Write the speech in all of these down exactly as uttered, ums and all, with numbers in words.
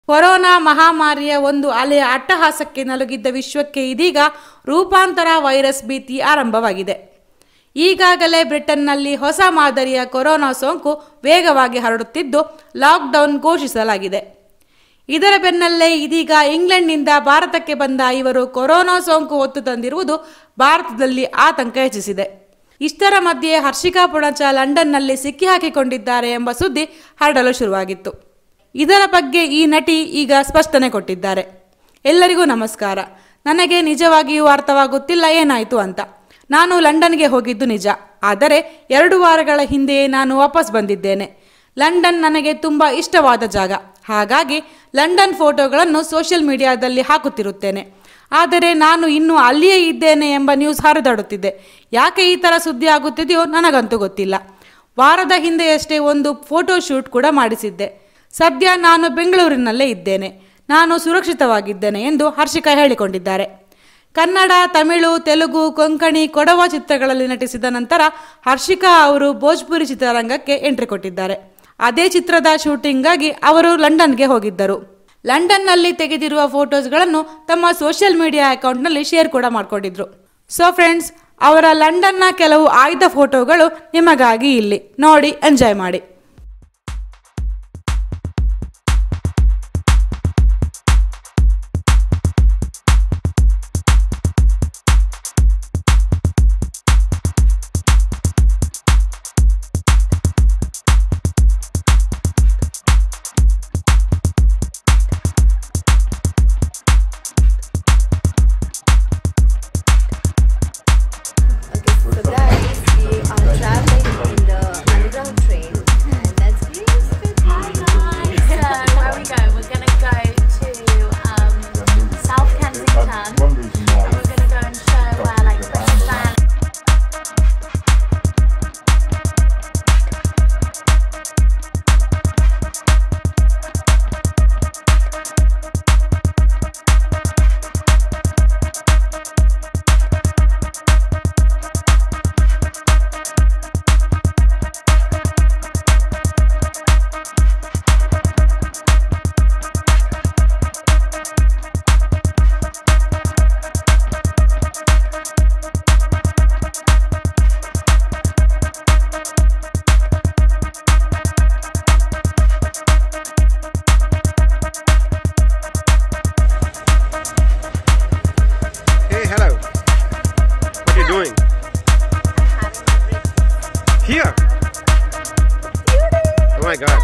Corona ಮಹಾಮಾರಿಯ ಒಂದು ಅಲೆಯ ಅಟ್ಟಹಾಸಕ್ಕೆ ನಲುಗಿದ್ದ ವಿಶ್ವಕ್ಕೆ ಇದೀಗ ರೂಪಾಂತರ ವೈರಸ್ ಭೀತಿ ಆರಂಭವಾಗಿದೆ. ಈಗಾಗಲೇ ಬ್ರಿಟನ್ನಲ್ಲಿ ಹೊಸ ಮಾದರಿಯ ಕೊರೋನಾ ಸೋಂಕು ವೇಗವಾಗಿ ಹರಡುತ್ತಿದ್ದು ಲಾಕ್ಡೌನ್ ಘೋಷಿಸಲಾಗಿದೆ. ಇದರ ಬೆನ್ನಲ್ಲೇ ಇದೀಗ ಇಂಗ್ಲೆಂಡ್ನಿಂದ ಭಾರತಕ್ಕೆ ಬಂದ ಇವರು ಕೊರೋನಾ ಸೋಂಕು ಹೊತ್ತು ತಂದಿರುವುದು ಭಾರತದಲ್ಲಿ ಆತಂಕ ಹೆಚ್ಚಿಸಿದೆ. ಇಷ್ಟರ ಮಧ್ಯೆ ಹರ್ಷಿಕಾ ಪುಣಚ ಲಂಡನ್ನಲ್ಲಿ ಸಿಕ್ಕಿ ಹಾಕಿಕೊಂಡಿದ್ದಾರೆ ಎಂಬ ಸುದ್ದಿ ಹರಡಲು ಶುರುವಾಗಿತ್ತು. ಇದರ ಬಗ್ಗೆ ಈ ನಟಿ ಈಗ ಸ್ಪಷ್ಟನೆ ಕೊಟ್ಟಿದ್ದಾರೆ. ಎಲ್ಲರಿಗೂ ನಮಸ್ಕಾರ. ನನಗೆ ನಿಜವಾಗಿಯೂ ಅರ್ಥವಾಗುತ್ತಿಲ್ಲ ಏನಾಯಿತು ಅಂತ. ನಾನು ಲಂಡನ್ಗೆ ಹೋಗಿದ್ದು ನಿಜ, ಆದರೆ ಎರಡು ವಾರಗಳ ಹಿಂದೆಯೇ ನಾನು ವಾಪಸ್ ಬಂದಿದ್ದೇನೆ. ಲಂಡನ್ ನನಗೆ ತುಂಬ ಇಷ್ಟವಾದ ಜಾಗ, ಹಾಗಾಗಿ ಲಂಡನ್ ಫೋಟೋಗಳನ್ನು ಸೋಷಿಯಲ್ ಮೀಡಿಯಾದಲ್ಲಿ ಹಾಕುತ್ತಿರುತ್ತೇನೆ. ಆದರೆ ನಾನು ಇನ್ನೂ ಅಲ್ಲಿಯೇ ಇದ್ದೇನೆ ಎಂಬ ನ್ಯೂಸ್ ಹರಿದಾಡುತ್ತಿದೆ. ಯಾಕೆ ಈ ಥರ ಸುದ್ದಿ ಆಗುತ್ತಿದೆಯೋ ನನಗಂತೂ ಗೊತ್ತಿಲ್ಲ. ವಾರದ ಹಿಂದೆಯಷ್ಟೇ ಒಂದು ಫೋಟೋ ಶೂಟ್ ಕೂಡ ಮಾಡಿಸಿದ್ದೆ. ಸದ್ಯ ನಾನು ಬೆಂಗಳೂರಿನಲ್ಲೇ ಇದ್ದೇನೆ, ನಾನು ಸುರಕ್ಷಿತವಾಗಿದ್ದೇನೆ ಎಂದು ಹರ್ಷಿಕಾ ಹೇಳಿಕೊಂಡಿದ್ದಾರೆ. ಕನ್ನಡ, ತಮಿಳು, ತೆಲುಗು, ಕೊಂಕಣಿ, ಕೊಡವ ಚಿತ್ರಗಳಲ್ಲಿ ನಟಿಸಿದ ನಂತರ ಹರ್ಷಿಕಾ ಅವರು ಭೋಜ್ಪುರಿ ಚಿತ್ರರಂಗಕ್ಕೆ ಎಂಟ್ರಿ ಕೊಟ್ಟಿದ್ದಾರೆ. ಅದೇ ಚಿತ್ರದ ಶೂಟಿಂಗ್ಗಾಗಿ ಅವರು ಲಂಡನ್ಗೆ ಹೋಗಿದ್ದರು. ಲಂಡನ್ನಲ್ಲಿ ತೆಗೆದಿರುವ ಫೋಟೋಸ್ಗಳನ್ನು ತಮ್ಮ ಸೋಷಿಯಲ್ ಮೀಡಿಯಾ ಅಕೌಂಟ್ನಲ್ಲಿ ಶೇರ್ ಕೂಡ ಮಾಡಿಕೊಂಡಿದ್ರು. ಸೊ ಫ್ರೆಂಡ್ಸ್, ಅವರ ಲಂಡನ್ನ ಕೆಲವು ಆಯ್ದ ಫೋಟೋಗಳು ನಿಮಗಾಗಿ ಇಲ್ಲಿ ನೋಡಿ ಎಂಜಾಯ್ ಮಾಡಿ. Here? Oh my god.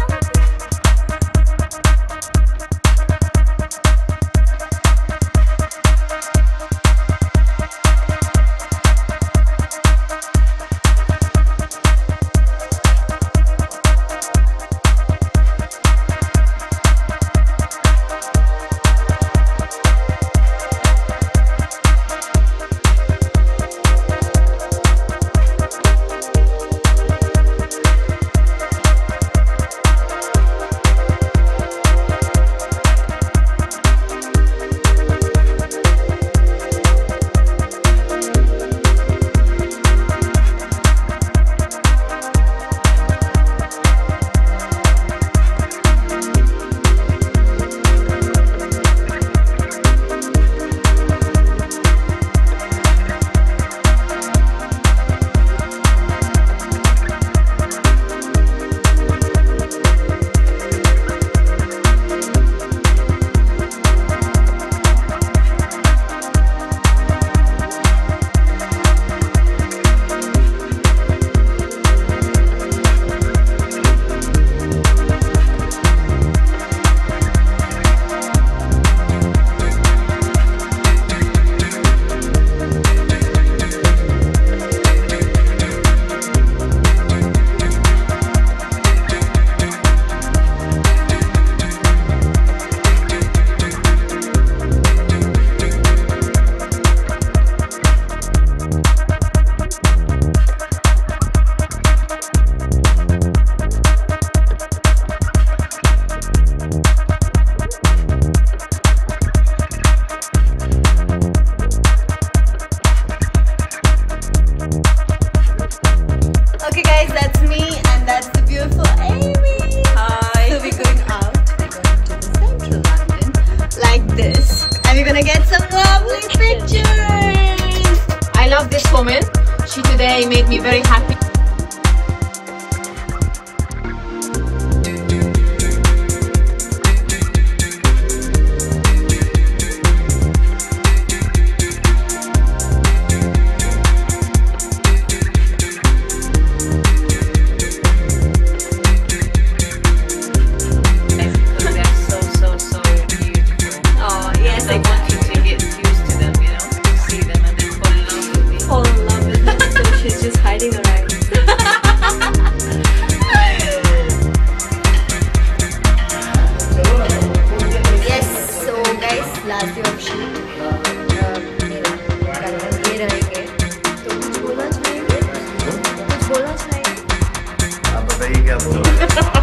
सही क्या बोल